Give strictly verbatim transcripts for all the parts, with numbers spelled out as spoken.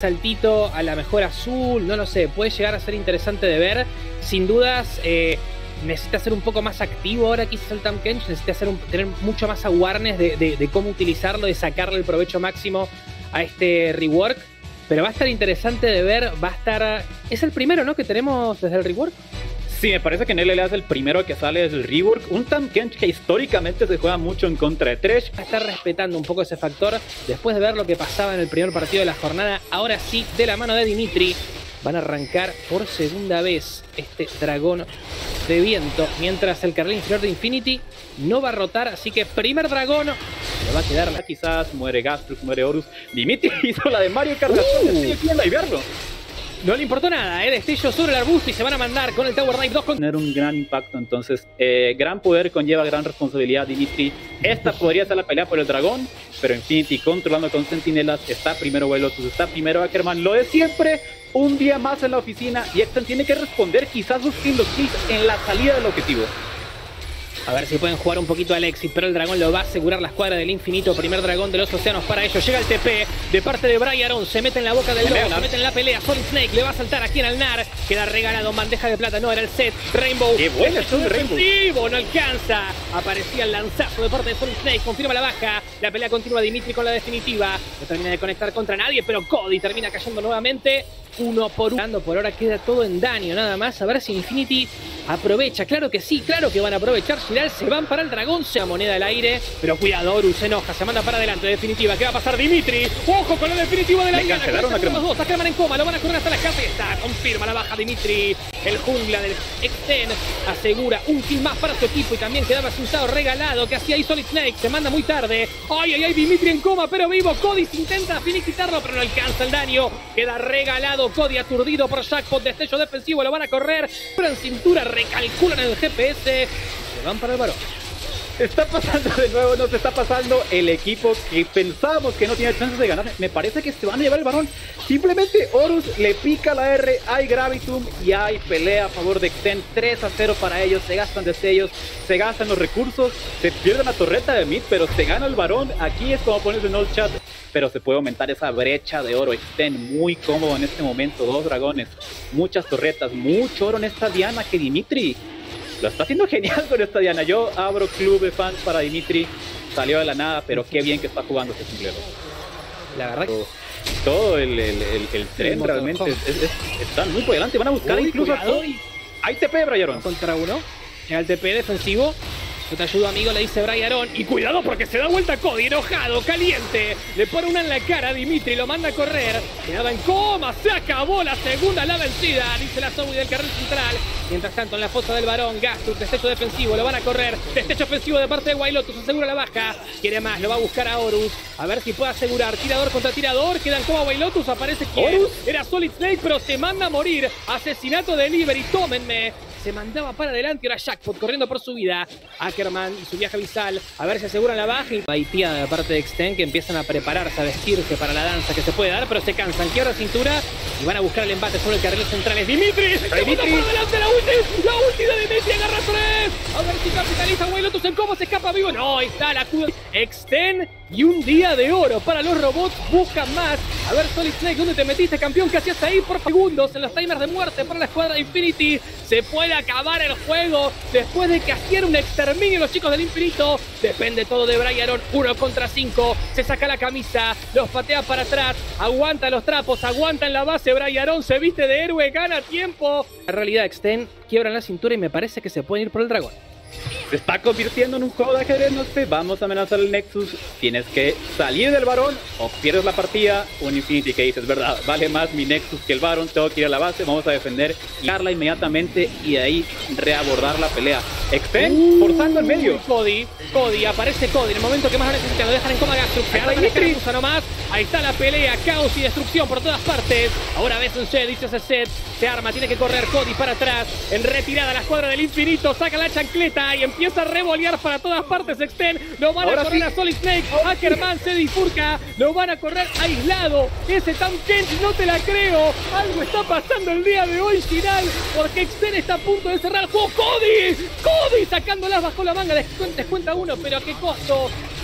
saltito a la mejor azul, no lo sé, puede llegar a ser interesante de ver. Sin dudas, eh, necesita ser un poco más activo ahora quizás el Tahm Kench, necesita ser un, tener mucho más awareness de, de, de cómo utilizarlo, de sacarle el provecho máximo a este rework. Pero va a estar interesante de ver, va a estar... Es el primero, ¿no?, que tenemos desde el rework. Sí, me parece que en L L A es el primero que sale desde el rework. Un Tahm Kench que históricamente se juega mucho en contra de Thresh. Va a estar respetando un poco ese factor. Después de ver lo que pasaba en el primer partido de la jornada, ahora sí, de la mano de Dimitri, van a arrancar por segunda vez este dragón de viento. Mientras el carril inferior de Infinity no va a rotar, así que primer dragón le va a quedar. Quizás muere Gastrux, muere Horus. Dimitri hizo la de Mario Kart. Estoy aquí en verlo. No le importó nada, ¿eh? Destello sobre el arbusto y se van a mandar con el Tower Knight dos. Con... Tener un gran impacto, entonces eh, gran poder conlleva gran responsabilidad. Dimitri, esta podría ser la pelea por el dragón, pero Infinity controlando con centinelas. Está primero Wailotus, está primero Ackerman. Lo de siempre, un día más en la oficina y Extend tiene que responder, quizás busquen los kills en la salida del objetivo. A ver si pueden jugar un poquito al Exit, pero el dragón lo va a asegurar la escuadra del infinito. Primer dragón de los océanos para ellos. Llega el T P de parte de Braiaron. Se mete en la boca del lobo, se mete en la pelea. Solid Snake le va a saltar aquí en Alnar. Queda regalado en bandeja de plata. No, era el set. Rainbow. ¡Qué buena es un Rainbow! No alcanza. Aparecía el lanzazo de parte de Solid Snake. Confirma la baja. La pelea continúa Dimitri con la definitiva. No termina de conectar contra nadie, pero Cody termina cayendo nuevamente. Uno por uno. Por ahora queda todo en daño nada más. A ver si Infinity aprovecha. Claro que sí, claro que van a aprovechar. Giral, se van para el dragón. Se moneda al aire. Pero cuidado, Horus se enoja. Se manda para adelante. Definitiva. ¿Qué va a pasar? Dimitri. Ojo con la definitiva de la Diana. Cancelaron a Ackerman. Los dos. Ackerman en coma. Lo van a correr hasta la casa y está. Confirma la baja Dimitri. El jungla del Extend asegura un kill más para su equipo. Y también quedaba asustado regalado. Que hacía ahí Solid Snake. Se manda muy tarde. Ay, ay, ay. Dimitri en coma, pero vivo. Cody se intenta finiquitarlo, pero no alcanza el daño. Queda regalado. Cody aturdido por Jackpot. Destello defensivo. Lo van a correr. Pero en cintura recalculan el G P S. Se van para el varón. Está pasando de nuevo, nos está pasando el equipo que pensábamos que no tenía chances de ganar. Me parece que se van a llevar el varón. Simplemente Horus le pica la R, hay Gravitum y hay pelea a favor de Extend. tres a cero para ellos, se gastan destellos, se gastan los recursos, se pierden la torreta de mid, pero se gana el varón. Aquí es como pones en el chat, pero se puede aumentar esa brecha de oro. Extend muy cómodo en este momento, dos dragones, muchas torretas, mucho oro en esta Diana que Dimitri lo está haciendo genial con esta Diana. Yo abro club de fans para Dimitri. Salió de la nada, pero qué bien que está jugando este singlero. La verdad que... Todo el, el, el, el tren el realmente es, es, es, están muy por delante. Van a buscar Uy, incluso... Hay T P, Braiaron. Contra uno. Llega el T P defensivo. Yo te ayudo, amigo, le dice Braiaron. Y cuidado porque se da vuelta Cody, enojado, caliente. Le pone una en la cara a Dimitri, lo manda a correr. Quedaba en coma, se acabó la segunda, la vencida, dice la Zoe del carril central. Mientras tanto, en la fosa del varón, Gastrux, destello defensivo, lo van a correr. Destello ofensivo de parte de Wailotus, asegura la baja. Quiere más, lo va a buscar a Horus. A ver si puede asegurar. Tirador contra tirador, queda en coma Wailotus, aparece quien. Horus era Solid Snake, pero se manda a morir. Asesinato de Delivery, tómenme. Se mandaba para adelante, ahora Jackpot corriendo por su vida. Ackerman y su viaje abisal. A ver si aseguran la baja. Y baiteada de parte de Extend, que empiezan a prepararse, a vestirse para la danza que se puede dar, pero se cansan. Quiebra cintura y van a buscar el embate sobre el carril central. Es Dimitri. Dimitri. Por delante la ulti. La ulti de Dimitri agarra tres. A ver si capitaliza Wailotus en cómo se escapa vivo. No, ahí está la Q. Extend y un día de oro para los robots. Buscan más. A ver, Solid Snake, ¿dónde te metiste, campeón? ¿Qué hacías ahí por segundos en los timers de muerte para la escuadra de Infinity? Se puede acabar el juego después de que hacían un exterminio los chicos del infinito. Depende todo de Braiaron. Uno contra cinco. Se saca la camisa. Los patea para atrás. Aguanta los trapos. Aguanta en la base. Braiaron se viste de héroe. Gana tiempo. En realidad, Extend quiebran la cintura y me parece que se pueden ir por el dragón. Se está convirtiendo en un juego de ajedrez, no sé. Vamos a amenazar el Nexus. Tienes que salir del varón o pierdes la partida. Un Infinity que dices, verdad, vale más mi Nexus que el varón. Tengo que ir a la base, vamos a defender y darla inmediatamente y de ahí reabordar la pelea. Extend uh, forzando en medio. Cody, Cody, aparece Cody en el momento que más lo necesitan. Lo dejan en coma Gastrux. Se arma Dimitri. Nomás. Ahí está la pelea, caos y destrucción por todas partes. Ahora ves un set, dice ese set. Se arma, tiene que correr Cody para atrás. En retirada la escuadra del infinito. Saca la chancleta y empieza a revolear para todas partes. Extend, lo van Ahora a correr sí. a Solid Snake. Ackerman se bifurca, lo van a correr aislado. Ese Tahm Kench no te la creo. Algo está pasando el día de hoy, Giral, porque Extend está a punto de cerrar el juego. Cody, Cody sacándolas bajo la manga. Descuenta, descuenta uno, pero a qué costo.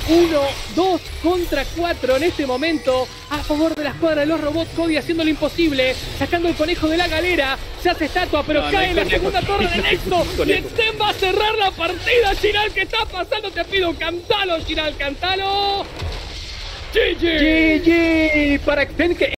uno, dos contra cuatro en este momento a favor de la escuadra de los robots. Cody haciendo lo imposible, sacando el conejo de la galera, se hace estatua pero no, cae no en la conejo. Segunda torre de Nexo y Extend va a cerrar la partida. Chiral, ¿qué está pasando? Te pido, cantalo, Chiral, cantalo. G G G G para Extend, que